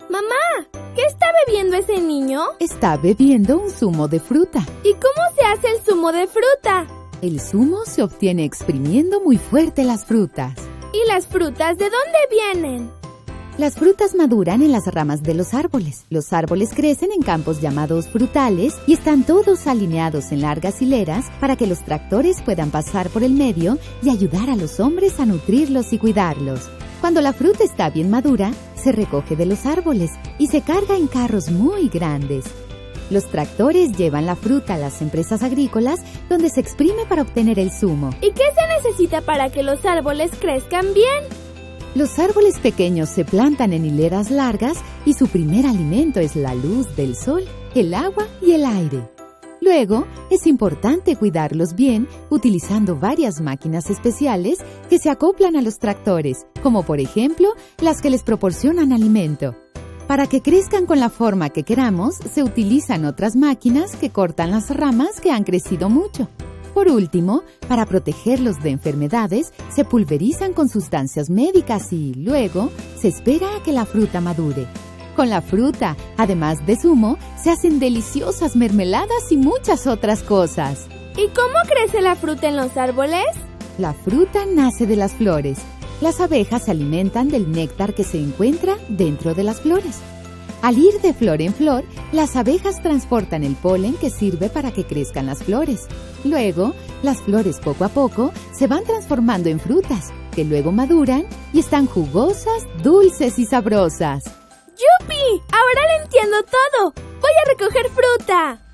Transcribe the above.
Mamá, ¿qué está bebiendo ese niño? Está bebiendo un zumo de fruta. ¿Y cómo se hace el zumo de fruta? El zumo se obtiene exprimiendo muy fuerte las frutas. ¿Y las frutas de dónde vienen? Las frutas maduran en las ramas de los árboles. Los árboles crecen en campos llamados frutales y están todos alineados en largas hileras para que los tractores puedan pasar por el medio y ayudar a los hombres a nutrirlos y cuidarlos. Cuando la fruta está bien madura, se recoge de los árboles y se carga en carros muy grandes. Los tractores llevan la fruta a las empresas agrícolas donde se exprime para obtener el zumo. ¿Y qué se necesita para que los árboles crezcan bien? Los árboles pequeños se plantan en hileras largas y su primer alimento es la luz del sol, el agua y el aire. Luego, es importante cuidarlos bien utilizando varias máquinas especiales que se acoplan a los tractores, como por ejemplo las que les proporcionan alimento. Para que crezcan con la forma que queramos, se utilizan otras máquinas que cortan las ramas que han crecido mucho. Por último, para protegerlos de enfermedades, se pulverizan con sustancias médicas y, luego, se espera a que la fruta madure. Con la fruta, además de zumo, se hacen deliciosas mermeladas y muchas otras cosas. ¿Y cómo crece la fruta en los árboles? La fruta nace de las flores. Las abejas se alimentan del néctar que se encuentra dentro de las flores. Al ir de flor en flor, las abejas transportan el polen que sirve para que crezcan las flores. Luego, las flores poco a poco se van transformando en frutas, que luego maduran y están jugosas, dulces y sabrosas. ¡Yupi! ¡Ahora lo entiendo todo! ¡Voy a recoger fruta!